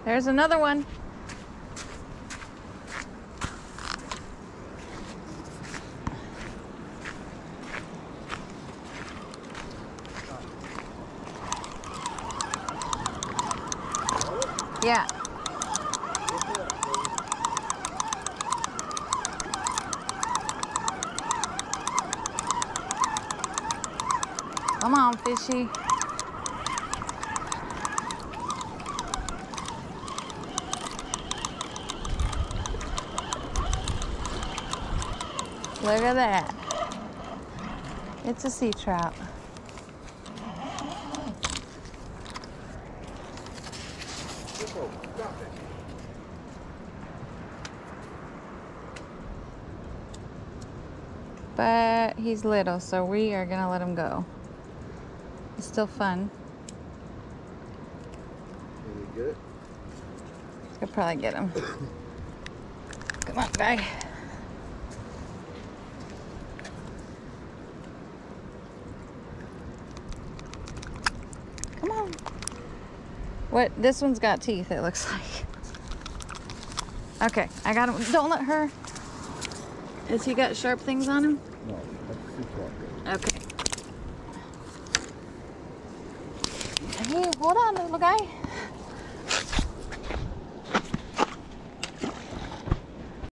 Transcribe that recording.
There's another one. Yeah. Come on, fishy. Look at that. It's a sea trout. But he's little, so we are gonna let him go. It's still fun. Can we get it? Could probably get him. Come on, guy. Come on. What? This one's got teeth, it looks like. Okay, I got him. Don't let her. Has he got sharp things on him? No, that's too far. Okay. Hey, hold on, little guy.